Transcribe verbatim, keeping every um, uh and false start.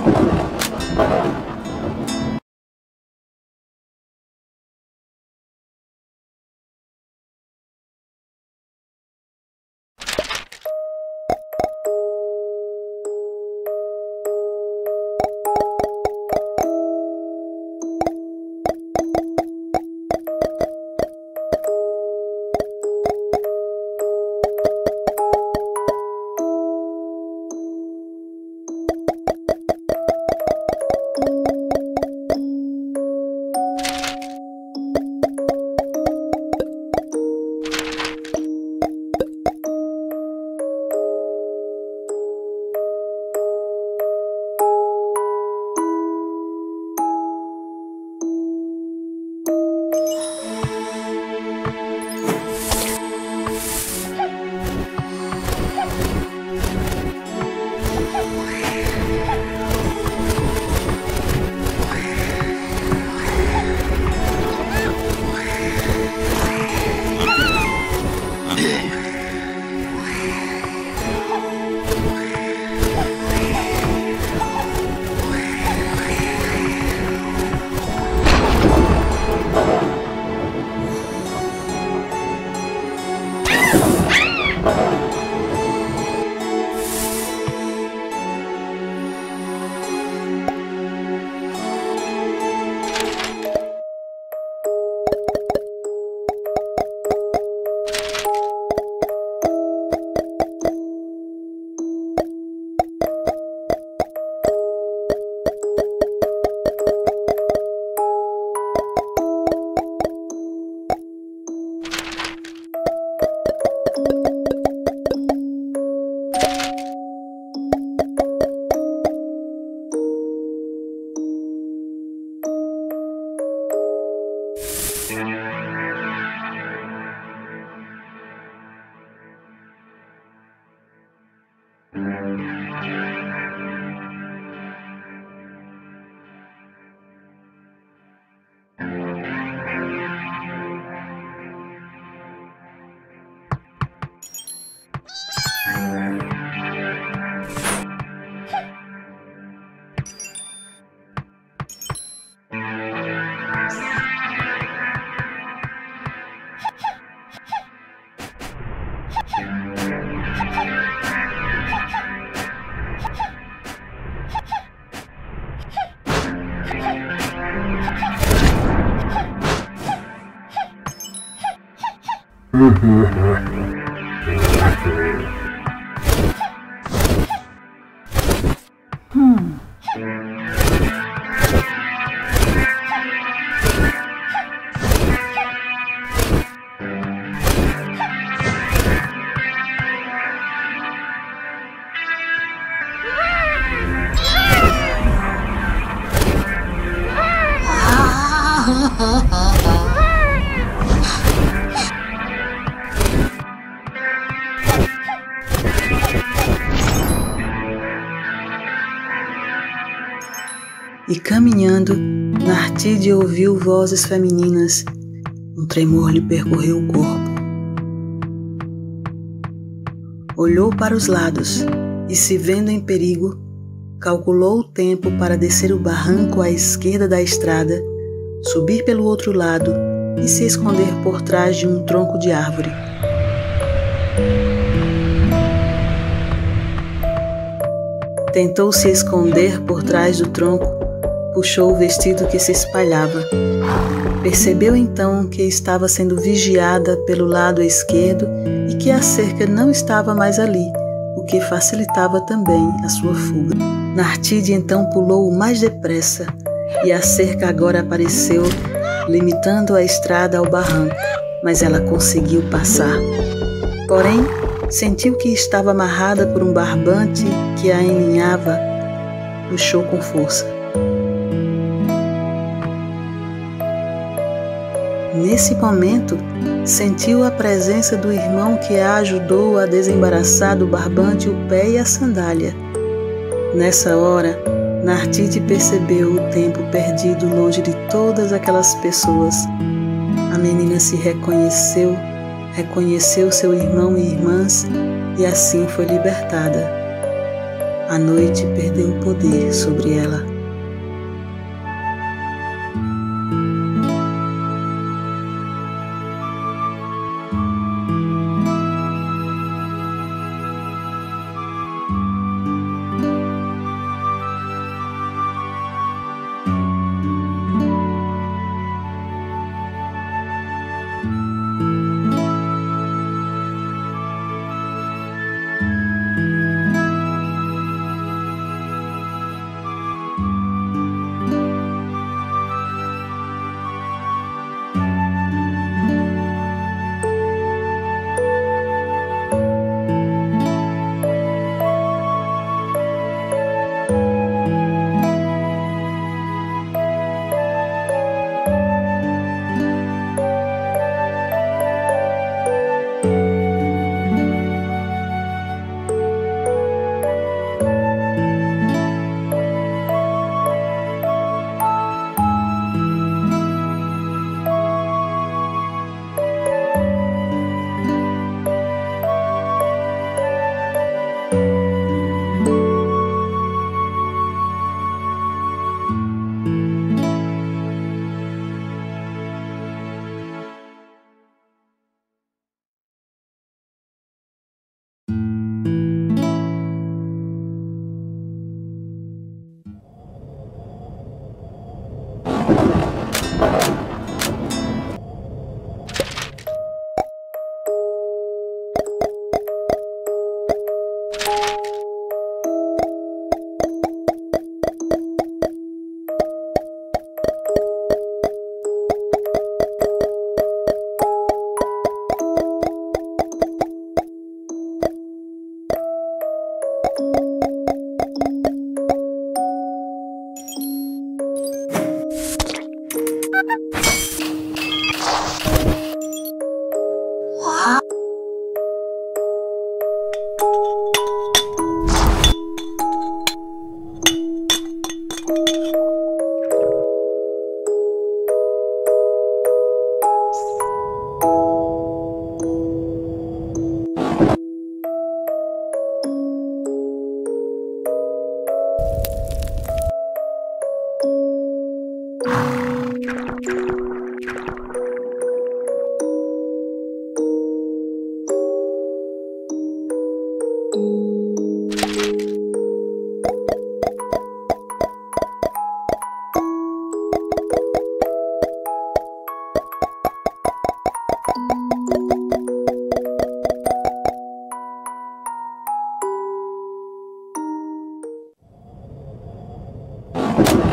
Hmm. E caminhando, Nartide ouviu vozes femininas. Um tremor lhe percorreu o corpo. Olhou para os lados e, se vendo em perigo, calculou o tempo para descer o barranco à esquerda da estrada, subir pelo outro lado e se esconder por trás de um tronco de árvore. Tentou se esconder por trás do tronco. Puxou o vestido que se espalhava. Percebeu então que estava sendo vigiada pelo lado esquerdo e que a cerca não estava mais ali, o que facilitava também a sua fuga. Nartide então pulou o mais depressa e a cerca agora apareceu, limitando a estrada ao barranco, mas ela conseguiu passar. Porém, sentiu que estava amarrada por um barbante que a enlinhava. Puxou com força. Nesse momento, sentiu a presença do irmão que a ajudou a desembaraçar do barbante o pé e a sandália. Nessa hora, Nartide percebeu o tempo perdido longe de todas aquelas pessoas. A menina se reconheceu, reconheceu seu irmão e irmãs e assim foi libertada. A noite perdeu o poder sobre ela. You